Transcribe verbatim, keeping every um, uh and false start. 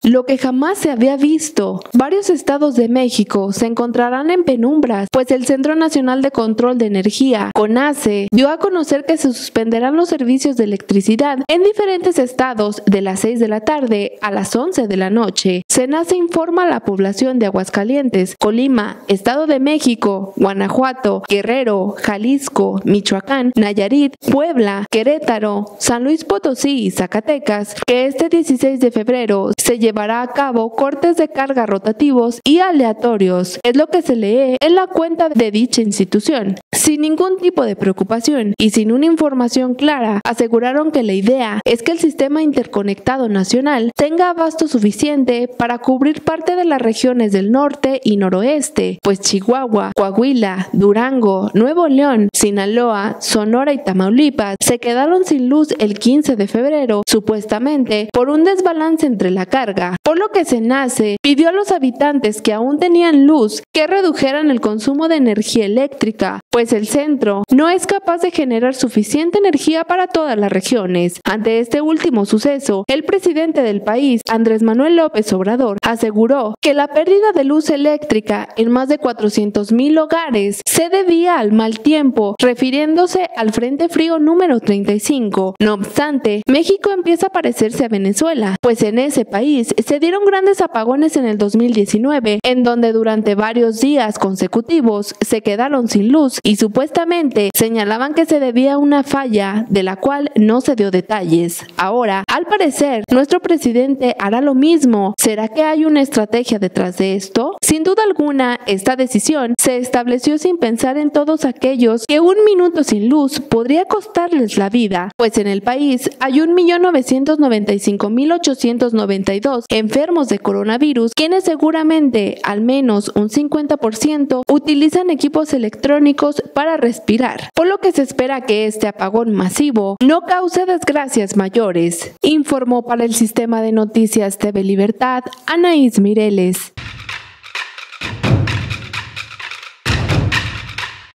lo que jamás se había visto. Varios estados de México se encontrarán en penumbras, pues el Centro Nacional de Control de Energía, CONACE, dio a conocer que se suspenderán los servicios de electricidad en diferentes estados de las seis de la tarde a las once de la noche. CENACE informa a la población de Aguascalientes, Colima, Estado de México, Guanajuato, Guerrero, Jalisco, Michoacán, Nayarit, Puebla, Querétaro, San Luis Potosí y Zacatecas, que este dieciséis de febrero se llevará a cabo cortes de carga rotativos y aleatorios, es lo que se lee en la cuenta de dicha institución. Sin ningún tipo de preocupación y sin una información clara, aseguraron que la idea es que el sistema interconectado nacional tenga abasto suficiente para cubrir parte de las regiones del norte y noroeste, pues Chihuahua, Coahuila, Durango, Nuevo León, Sinaloa, Sonora y Tamaulipas se quedaron sin luz el quince de febrero, supuestamente por un desbalance entre la carga, por lo que CENACE pidió a los habitantes que aún tenían luz que redujeran el consumo de energía eléctrica, pues el centro no es capaz de generar suficiente energía para todas las regiones. Ante este último suceso, el presidente del país, Andrés Manuel López Obrador, aseguró que la pérdida de luz eléctrica en más de cuatrocientos mil hogares se debía al mal tiempo, refiriéndose al Frente Frío número treinta y cinco. No obstante, México empieza a parecerse a Venezuela, pues en ese país se dieron grandes apagones en el dos mil diecinueve, en donde durante varios días consecutivos se quedaron sin luz y supuestamente señalaban que se debía a una falla de la cual no se dio detalles. Ahora, al parecer, nuestro presidente hará lo mismo. ¿Será que hay una estrategia detrás de esto? Sin duda alguna, esta decisión se estableció sin pensar en todos aquellos que un minuto sin luz podría costarles la vida, pues en el país hay un millón novecientos noventa y cinco mil ochocientos noventa y dos enfermos de coronavirus, quienes seguramente al menos un cincuenta por ciento utilizan equipos electrónicos para respirar, por lo que se espera que este apagón masivo no cause desgracias mayores. Informó para el Sistema de Noticias T V Libertad Anaís Mireles.